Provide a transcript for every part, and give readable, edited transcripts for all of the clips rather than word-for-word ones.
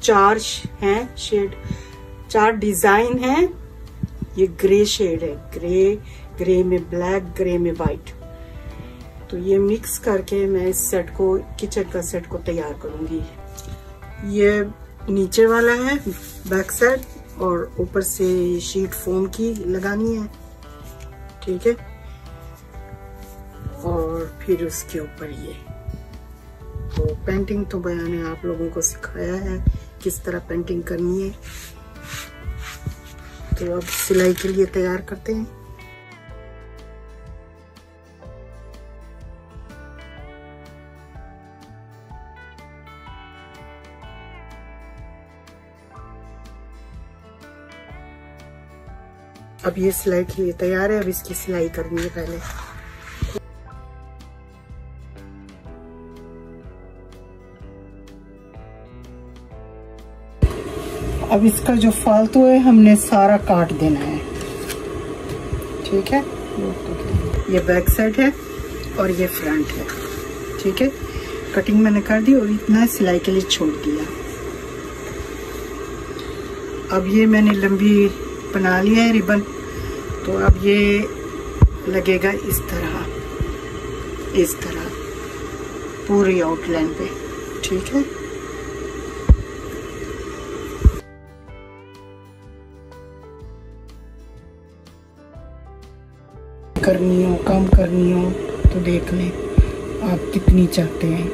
4 हैं shade, 4 design हैं। ये ग्रे शेड है, ग्रे में ब्लैक, ग्रे में व्हाइट। तो ये मिक्स करके मैं इस सेट को, किचन का सेट को तैयार करूंगी। ये नीचे वाला है बैक साइड, और ऊपर से शीट फोम की लगानी है, ठीक है। और फिर उसके ऊपर ये तो पेंटिंग तो मैंने आप लोगों को सिखाया है किस तरह पेंटिंग करनी है। तो अब सिलाई के लिए तैयार करते हैं। अब ये सिलाई के लिए तैयार है। अब इसकी सिलाई करनी है पहले। अब इसका जो फालतू है हमने सारा काट देना है, ठीक है। ये बैक साइड है और ये फ्रंट है, ठीक है। कटिंग मैंने कर दी और इतना सिलाई के लिए छोड़ दिया। अब ये मैंने लंबी बना लिया है रिबन, तो अब ये लगेगा इस तरह पूरी आउटलाइन पे, ठीक है। करनी हो, कम करनी हो तो देख लें आप कितनी चाहते हैं।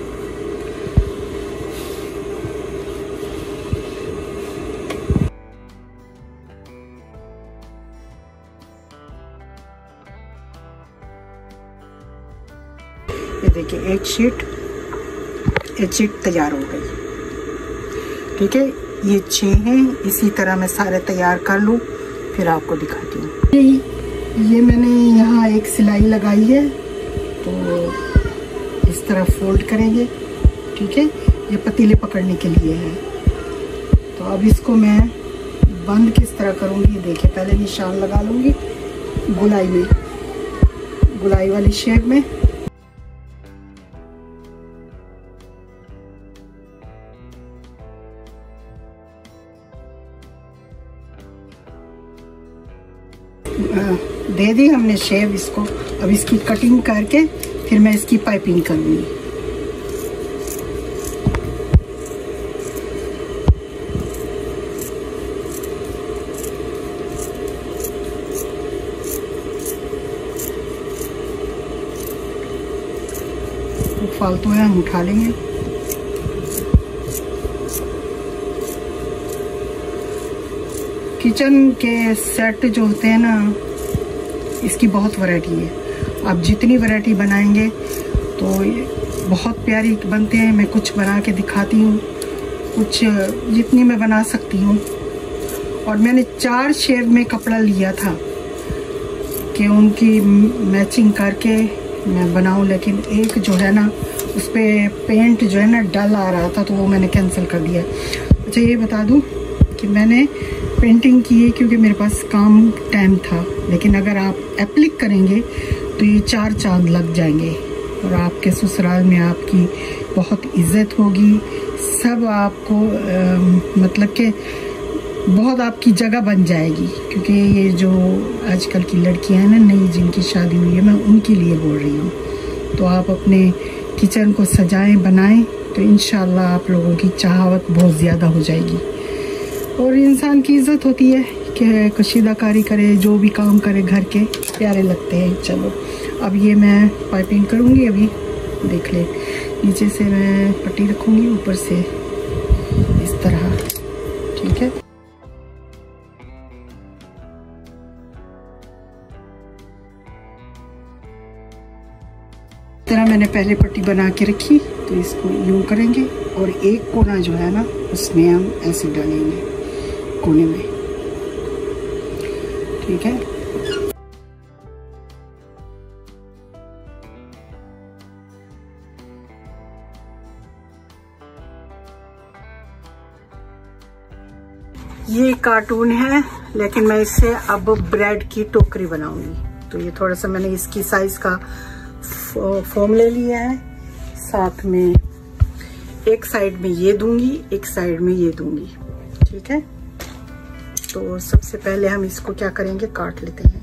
ये देखिए एक शीट तैयार हो गई, ठीक है। ये 6 हैं, इसी तरह मैं सारे तैयार कर लूँ फिर आपको दिखाती हूँ। ये मैंने यहाँ एक सिलाई लगाई है, तो इस तरह फोल्ड करेंगे, ठीक है। ये पतीले पकड़ने के लिए है। तो अब इसको मैं बंद किस तरह करूँगी देखिए। पहले निशान लगा लूँगी गुलाई वाली शेप में। दे दी हमने शेप इसको। अब इसकी कटिंग करके फिर मैं इसकी पाइपिंग करूंगी। तो फालतू है हम उठा लेंगे। किचन के सेट जो होते हैं ना, इसकी बहुत वैरायटी है। आप जितनी वैरायटी बनाएंगे तो बहुत प्यारी बनते हैं। मैं कुछ बना के दिखाती हूँ, कुछ जितनी मैं बना सकती हूँ। और मैंने 4 शेड में कपड़ा लिया था कि उनकी मैचिंग करके मैं बनाऊँ, लेकिन एक जो है ना उस पर पेंट जो है ना डल आ रहा था, तो वो मैंने कैंसिल कर दिया। अच्छा ये बता दूँ कि मैंने पेंटिंग की है क्योंकि मेरे पास काम टाइम था, लेकिन अगर आप एप्लिक करेंगे तो ये 4 चांद लग जाएंगे और आपके ससुराल में आपकी बहुत इज्जत होगी। सब आपको मतलब कि बहुत आपकी जगह बन जाएगी। क्योंकि ये जो आजकल की लड़कियां हैं ना नई, जिनकी शादी हुई है, मैं उनके लिए बोल रही हूँ। तो आप अपने किचन को सजाएं बनाएं तो इंशाल्लाह आप लोगों की चाहत बहुत ज़्यादा हो जाएगी। और इंसान की इज्जत होती है कि कशीदाकारी करे, जो भी काम करे घर के प्यारे लगते हैं। चलो अब ये मैं पाइपिंग करूँगी। अभी देख ले, नीचे से मैं पट्टी रखूँगी, ऊपर से इस तरह, ठीक है। इस तरह मैंने पहले पट्टी बना के रखी, तो इसको यूं करेंगे और एक कोना जो है ना उसमें हम ऐसे डालेंगे कोने में, ठीक है। ये कार्टून है, लेकिन मैं इससे अब ब्रेड की टोकरी बनाऊंगी। तो ये थोड़ा सा मैंने इसकी साइज का फोम ले लिया है, साथ में एक साइड में ये दूंगी, एक साइड में ये दूंगी। ठीक है, तो सबसे पहले हम इसको क्या करेंगे, काट लेते हैं।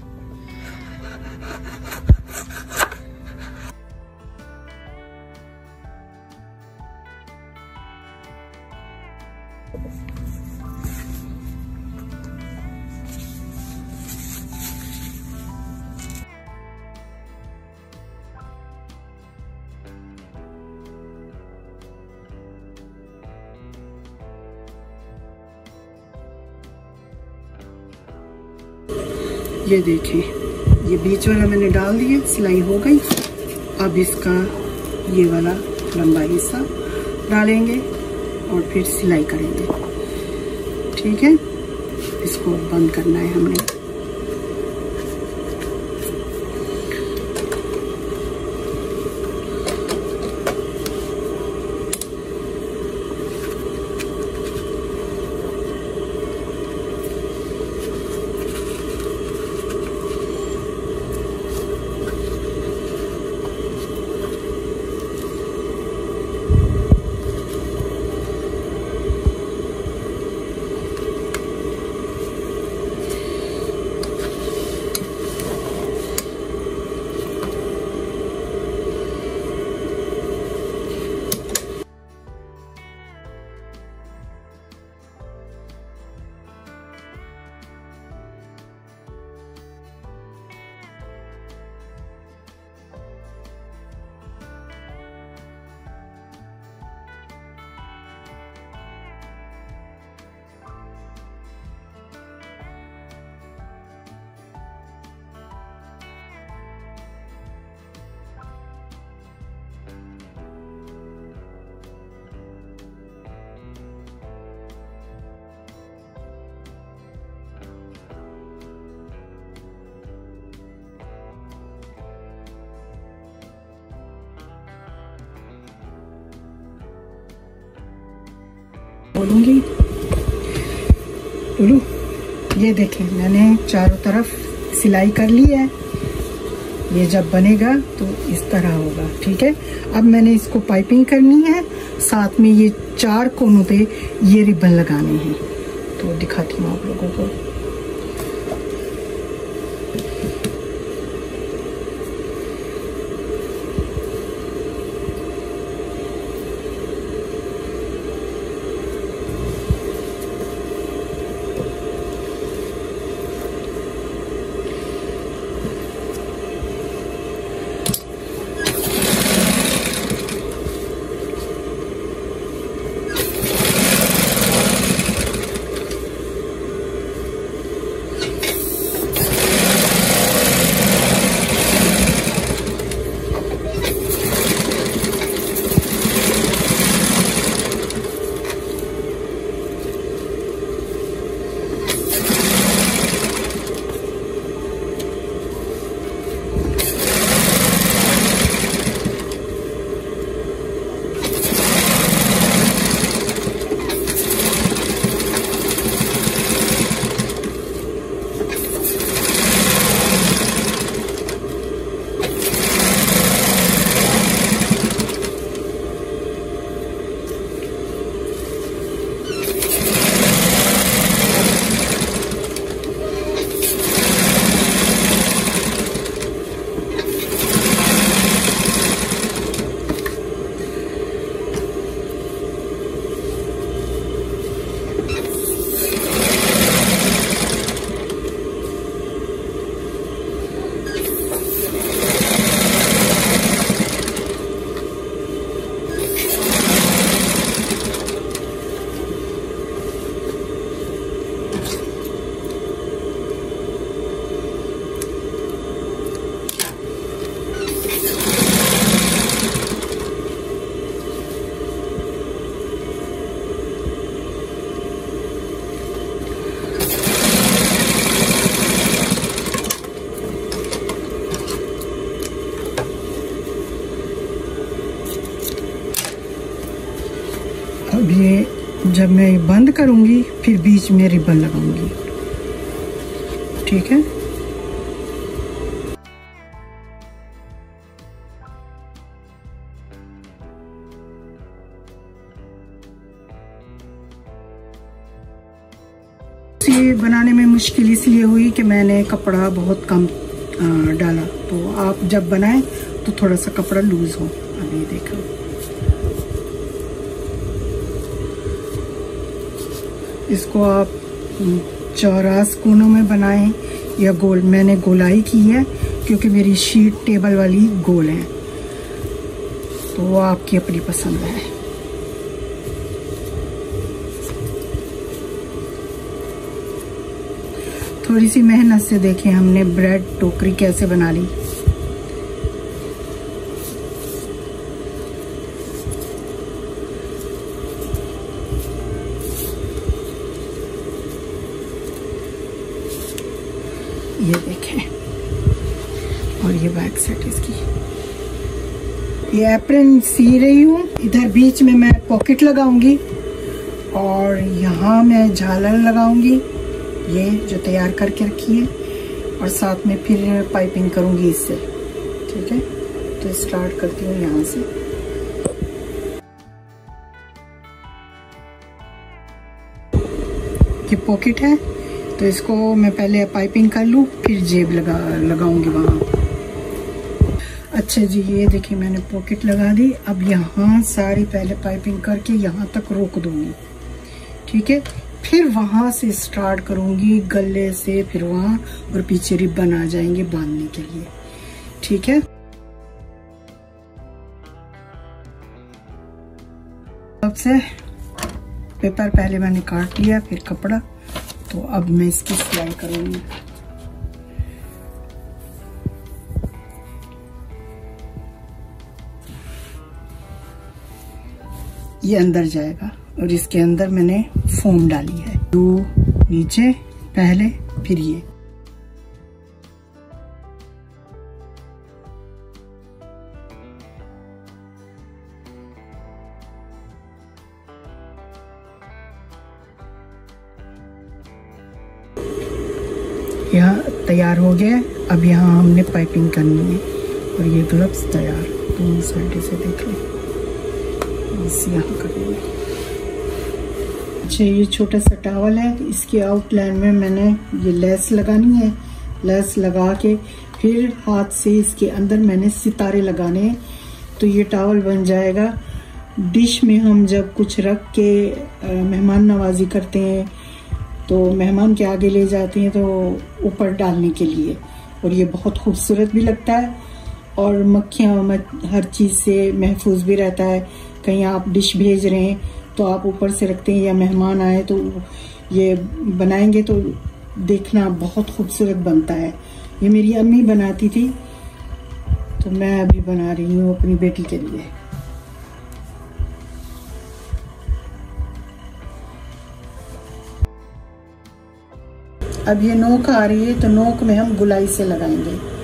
ये देखिए, ये बीच वाला मैंने डाल दिया, सिलाई हो गई। अब इसका ये वाला लंबा हिस्सा डालेंगे और फिर सिलाई करेंगे। ठीक है, इसको बंद करना है हमने। बोलूंगी बोलू, ये देखें मैंने चारों तरफ सिलाई कर ली है। ये जब बनेगा तो इस तरह होगा। ठीक है, अब मैंने इसको पाइपिंग करनी है, साथ में ये 4 कोनों पे ये रिबन लगाने हैं। तो दिखाती हूँ आप लोगों को। अब ये जब मैं बंद करूंगी फिर बीच में रिबन लगाऊंगी। ठीक है, ये बनाने में मुश्किल इसलिए हुई कि मैंने कपड़ा बहुत कम डाला। तो आप जब बनाएं तो थोड़ा सा कपड़ा लूज हो। अभी देखो, इसको आप चौरास कोनों में बनाएं या गोल। मैंने गोलाई की है क्योंकि मेरी शीट टेबल वाली गोल है, तो वो आपकी अपनी पसंद है। थोड़ी सी मेहनत से देखें हमने ब्रेड टोकरी कैसे बना ली। ये देखें, और ये बैक साइड इसकी। ये एप्रन सी रही हूँ। इधर बीच में मैं पॉकेट लगाऊंगी और यहाँ मैं झालर लगाऊंगी, ये जो तैयार करके रखी है, और साथ में फिर पाइपिंग करूंगी इससे। ठीक है, तो स्टार्ट करती हूँ यहाँ से। ये पॉकेट है, तो इसको मैं पहले पाइपिंग कर लूँ, फिर जेब लगाऊंगी वहाँ। अच्छा जी, ये देखिए मैंने पॉकेट लगा दी। अब यहाँ सारी पहले पाइपिंग करके यहाँ तक रोक दूंगी। ठीक है, फिर वहां से स्टार्ट करूंगी गले से, फिर वहां, और पीछे रिबन आ जाएंगे बांधने के लिए। ठीक है, अब से पेपर पहले मैंने काट लिया, फिर कपड़ा। तो अब मैं इसकी सिलाई करूंगी। ये अंदर जाएगा और इसके अंदर मैंने फोम डाली है। दो नीचे पहले, फिर ये। यहाँ तैयार हो गया। अब यहाँ हमने पाइपिंग करनी है, और ये ग्लव्स तैयार दोनों साइड से देख लो। बस यहाँ करनी है। अच्छा, ये छोटा सा टॉवल है, इसके आउटलाइन में मैंने ये लेस लगानी है। लेस लगा के फिर हाथ से इसके अंदर मैंने सितारे लगाने हैं, तो ये टॉवल बन जाएगा। डिश में हम जब कुछ रख के मेहमान नवाजी करते हैं तो मेहमान के आगे ले जाते हैं, तो ऊपर डालने के लिए। और ये बहुत खूबसूरत भी लगता है, और मक्खियाँ हर चीज़ से महफूज भी रहता है। कहीं आप डिश भेज रहे हैं तो आप ऊपर से रखते हैं, या मेहमान आए तो ये बनाएंगे तो देखना बहुत खूबसूरत बनता है। ये मेरी अम्मी बनाती थी, तो मैं अभी बना रही हूँ अपनी बेटी के लिए। अब ये नोक आ रही है, तो नोक में हम गुलाई से लगाएंगे।